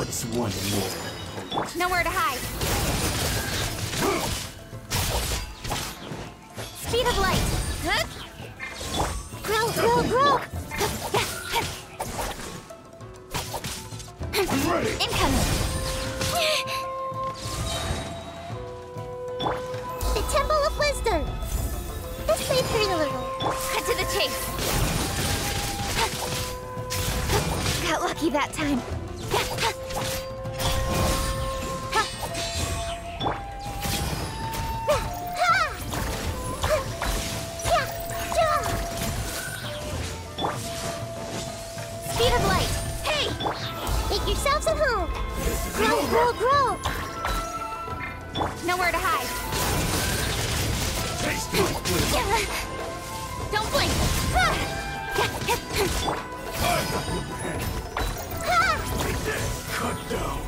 What's one more? Nowhere to hide. Speed of light. Huh? Grow, grow, grow. I'm ready. Incoming. The Temple of Wisdom. This may hurt a little. Cut to the chase. Got lucky that time. Speed of light. Hey! Make yourselves at home. Grow, grow, grow. Nowhere to hide. Taste my blade. Don't blink. Cut down.